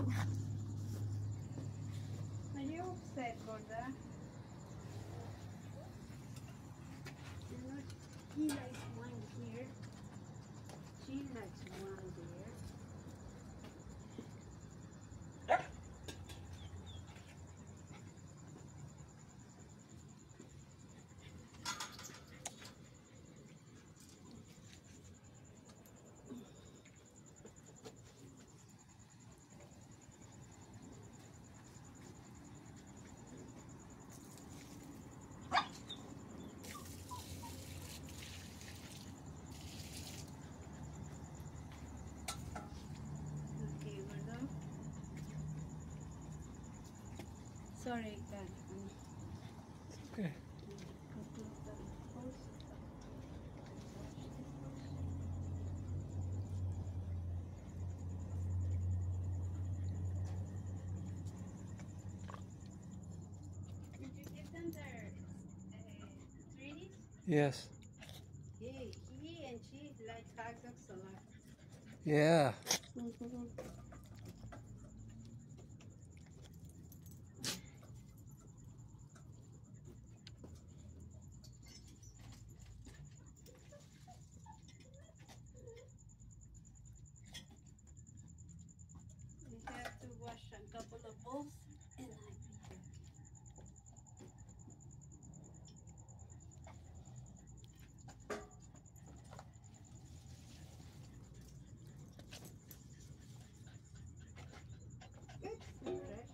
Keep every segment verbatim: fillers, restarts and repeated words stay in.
Are you upset for that? You know, he likes one here. She likes one there. Sorry, God. Okay. Did you give them their uh, treaties? Yes. He, he and she like hot dogs a lot. Yeah. Mm-hmm. We have to wash a couple of bowls and I'll be back. Good. Fresh.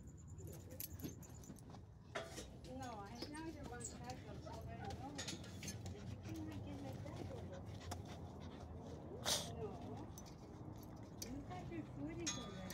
No, I know you want hot dogs already. No. And you can make it like that over. No. You have your foodies already.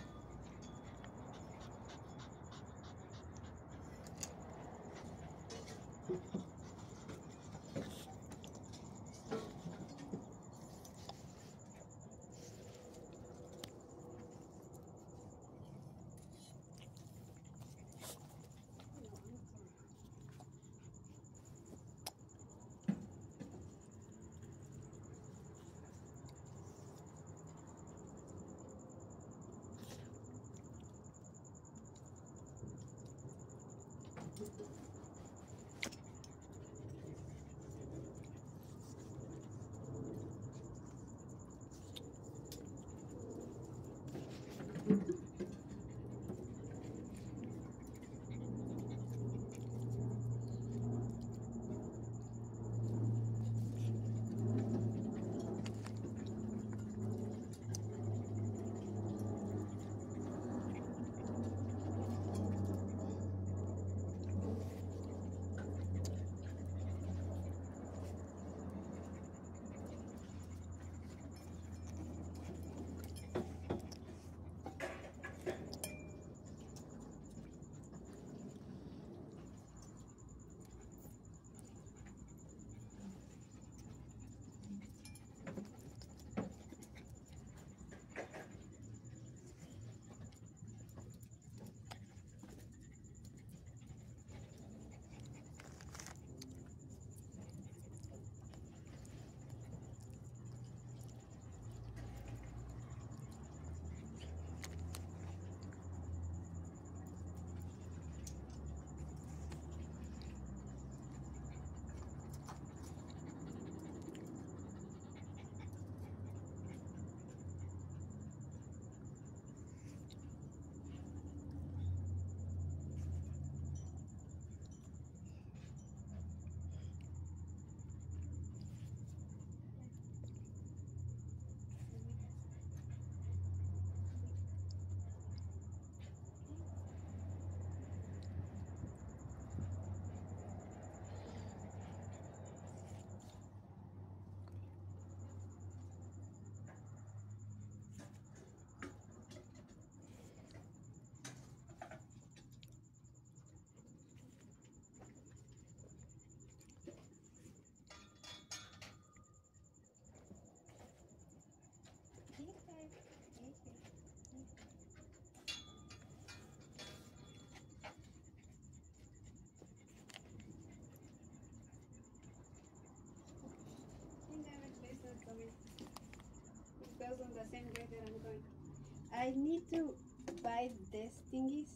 It goes on the same way that I'm going. I need to buy these thingies.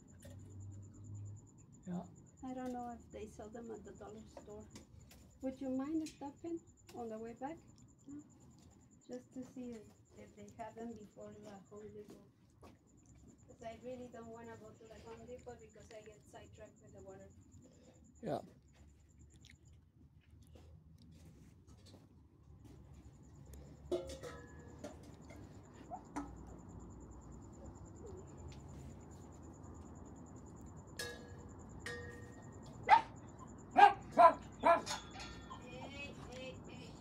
Yeah. I don't know if they sell them at the dollar store. Would you mind stopping on the way back? No? Just to see if, if they have them before the Home Depot. Because I really don't want to go to the Home Depot because I get sidetracked with the water. Yeah. Hey, hey, hey.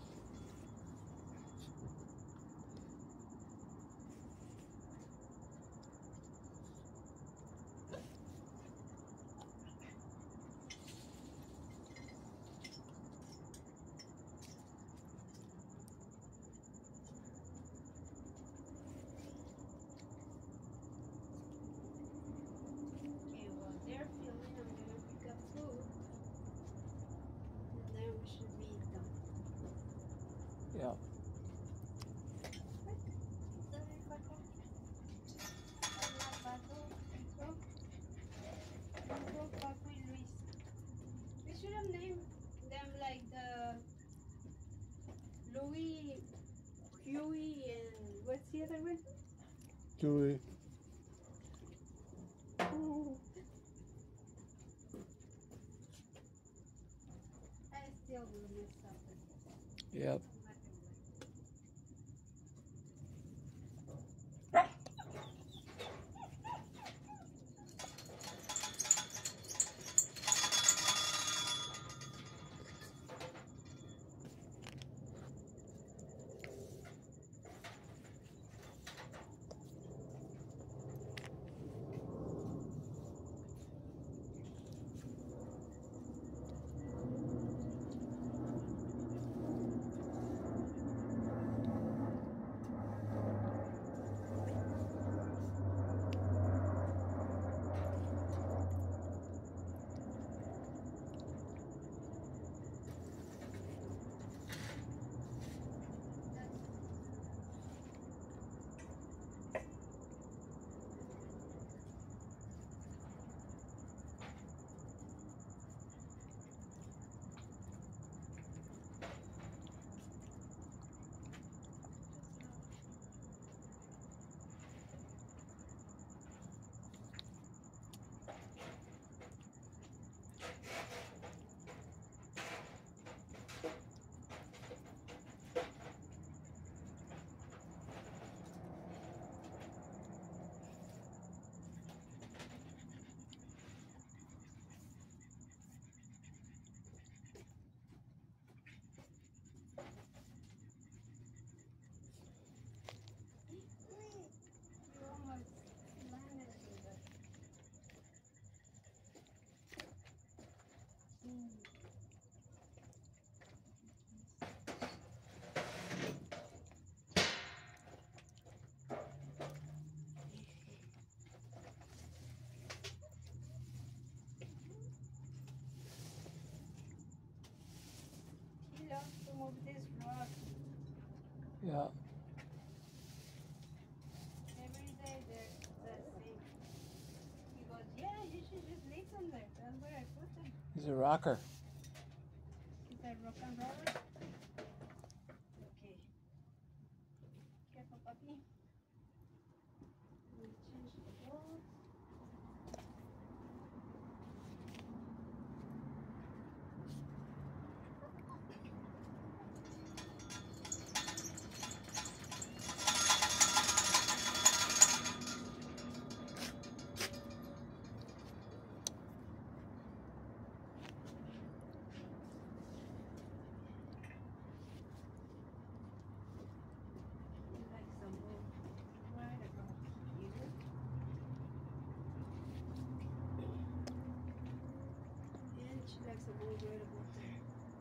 Okay, well, they're filming. I'm going to pick up food. And then we should be done. Yeah. We should have named them like the Louis, Huey, and what's the other one? Julie. Oh. I still will mess up. Yep. You almost landed in the... Mm. He loves to move this rock. Yeah. Every day they're the same. He goes, yeah, you should just leave them there. That's where I put them. He's a rocker. Is that rock and roller? Okay. Careful, puppy. Let me change the clothes. Like some wood right about here. And she likes a wood right about there.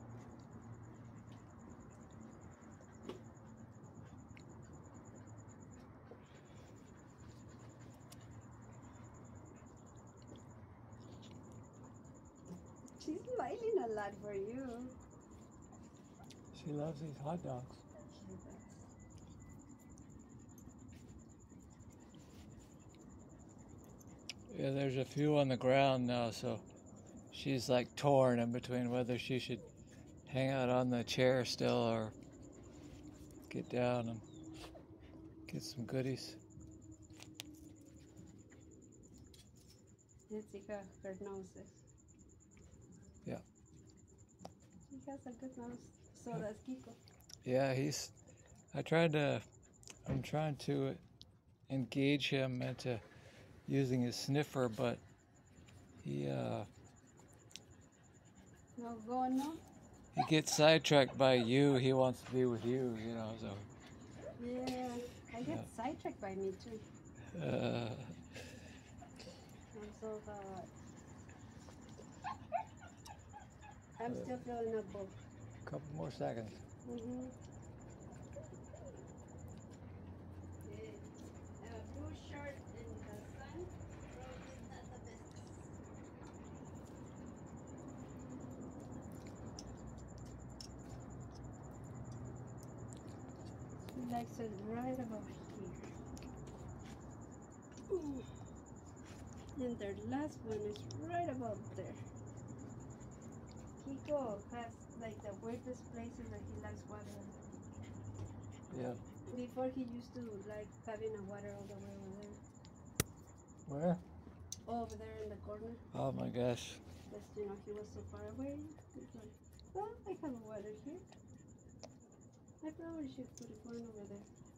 She's smiling a lot for you. She loves these hot dogs. She does. Yeah, there's a few on the ground now, so she's like torn in between whether she should hang out on the chair still or get down and get some goodies. Let's see how her nose is. Yeah. She has a good nose. So does Kiko. Yeah, he's. I tried to. I'm trying to engage him into using his sniffer, but he uh, No go, no? he gets sidetracked by you. He wants to be with you, you know. So. Yeah, I get Yeah. sidetracked by me too. Uh, I'm so hot. I'm still feeling a both. couple more seconds. Mm-hmm. Yeah. A blue shirt in the sun probably is not the best. She likes it right about here. Ooh. And their last one is right about there. Kiko has like the weirdest places that he likes water. Yeah. Before he used to like having a water all the way over there. Where? Over there in the corner. Oh my gosh. Because, you know, he was so far away. He's like, well, I have a water here. I probably should put one over there.